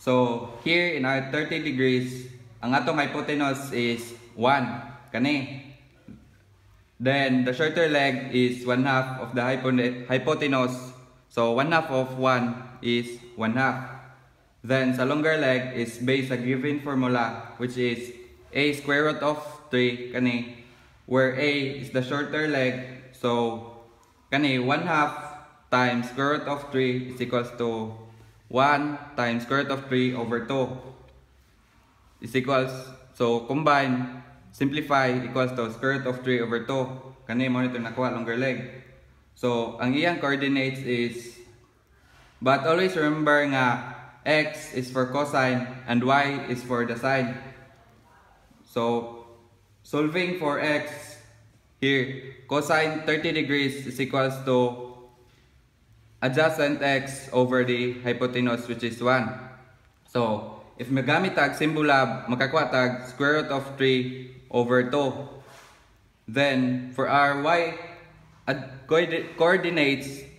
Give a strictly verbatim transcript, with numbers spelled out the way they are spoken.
So here in our thirty degrees, ang atong hypotenuse is one. Kani. Then the shorter leg is one half of the hypotenuse. So one half of one is one half. Then sa longer leg is based sa given formula, which is a square root of three kani, where a is the shorter leg. So kani one half times square root of three is equals to one times square root of three over two is equals, so combine, simplify, equals to square root of three over two. Kani mo nito nakuha longer leg. So ang iyang coordinates is, but always remember nga x is for cosine and y is for the sine. So solving for x here, cosine thirty degrees is equals to adjacent x over the hypotenuse, which is one. So if magamit tag simbolab, makakuha tag square root of three over two. Then for our y coordinates,